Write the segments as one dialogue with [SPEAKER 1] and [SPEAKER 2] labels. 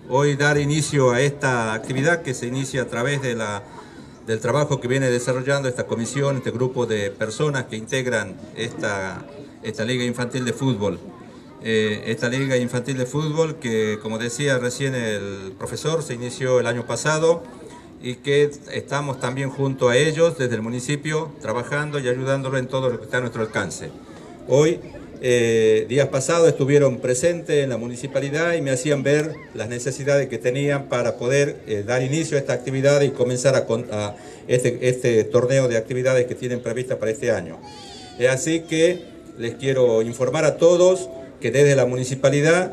[SPEAKER 1] hoy dar inicio a esta actividad que se inicia a través del trabajo que viene desarrollando esta comisión, este grupo de personas que integran esta Liga Infantil de Fútbol. Esta Liga Infantil de Fútbol que, como decía recién el profesor, se inició el año pasado y que estamos también junto a ellos desde el municipio trabajando y ayudándolo en todo lo que está a nuestro alcance. Hoy, días pasados, estuvieron presentes en la municipalidad y me hacían ver las necesidades que tenían para poder dar inicio a esta actividad y comenzar a este torneo de actividades que tienen previstas para este año. Así que les quiero informar a todos que desde la municipalidad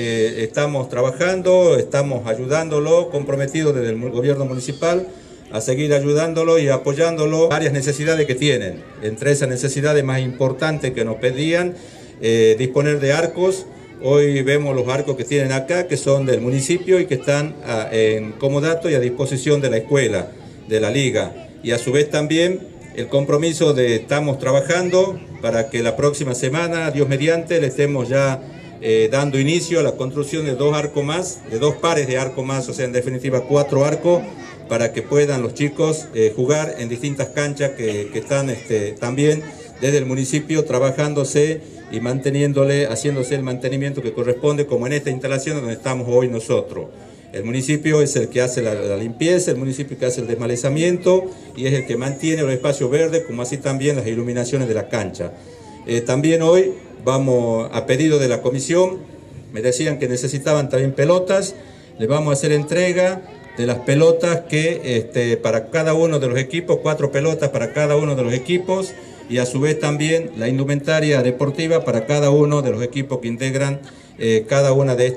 [SPEAKER 1] estamos trabajando, estamos ayudándolo, comprometidos desde el gobierno municipal a seguir ayudándolo y apoyándolo en varias necesidades que tienen. Entre esas necesidades más importantes que nos pedían, disponer de arcos. Hoy vemos los arcos que tienen acá, que son del municipio y que están en comodato y a disposición de la escuela, de la liga. Y a su vez también el compromiso de estamos trabajando para que la próxima semana, Dios mediante, le estemos ya dando inicio a la construcción de 2 arcos más, de 2 pares de arcos más, o sea, en definitiva 4 arcos, para que puedan los chicos jugar en distintas canchas que están también desde el municipio trabajándose y haciéndose el mantenimiento que corresponde, como en esta instalación donde estamos hoy nosotros. El municipio es el que hace la limpieza, el municipio que hace el desmalezamiento y es el que mantiene los espacios verdes, como así también las iluminaciones de la cancha. También hoy vamos a pedido de la comisión, me decían que necesitaban también pelotas, les vamos a hacer entrega de las pelotas que para cada uno de los equipos, 4 pelotas para cada uno de los equipos y a su vez también la indumentaria deportiva para cada uno de los equipos que integran cada una de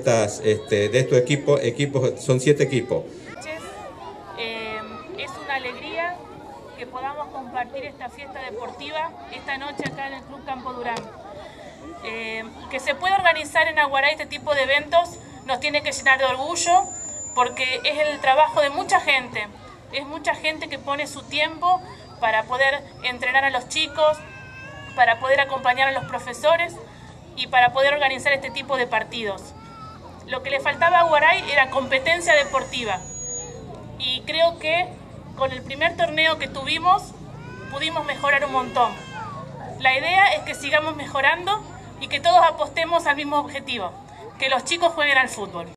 [SPEAKER 1] estos equipos, son 7 equipos.
[SPEAKER 2] Es una alegría que podamos compartir esta fiesta deportiva esta noche acá en el Club Campo Durán. Que se pueda organizar en Aguaray este tipo de eventos nos tiene que llenar de orgullo porque es el trabajo de mucha gente. Es mucha gente que pone su tiempo para poder entrenar a los chicos, para poder acompañar a los profesores y para poder organizar este tipo de partidos. Lo que le faltaba a Aguaray era competencia deportiva y creo que con el primer torneo que tuvimos pudimos mejorar un montón. La idea es que sigamos mejorando y que todos apostemos al mismo objetivo, que los chicos jueguen al fútbol.